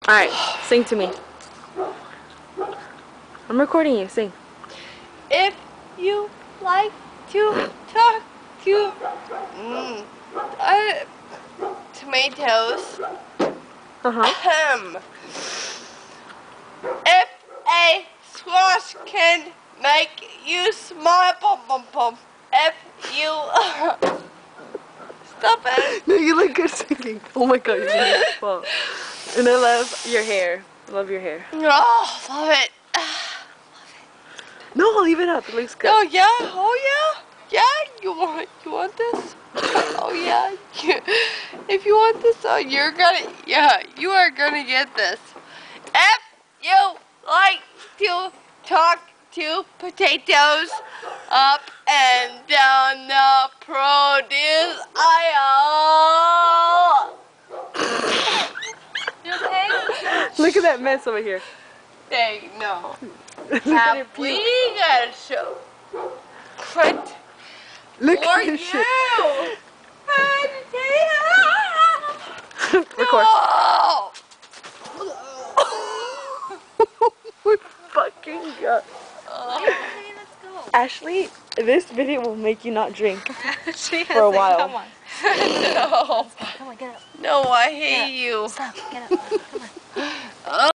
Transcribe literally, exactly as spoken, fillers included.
Alright, sing to me. I'm recording you, sing. If you like to talk to mm, uh, tomatoes, Uh-huh. um, if a squash can make you smile, bum, bum, bum, if you stop it. No, you look good singing. Oh my god, you're singing. Wow. And I love your hair. I love your hair. Oh, love it. No, leave it up. It looks good. Oh yeah, oh yeah, yeah. You want, you want this? Oh yeah. You, if you want this, oh, you're gonna, yeah, you are gonna get this. If you like to talk to potatoes up and down the produce aisle. You okay? Look at that mess over here. Hey, no. Look at Have your we puke. got a show? What? Look For at your you! shit. No! Record. We fucking got. Okay, let's go. Ashley, this video will make you not drink She for a while. Come on. No. Come on, get up. No, I Get hate up. you. Stop, get up. Come on.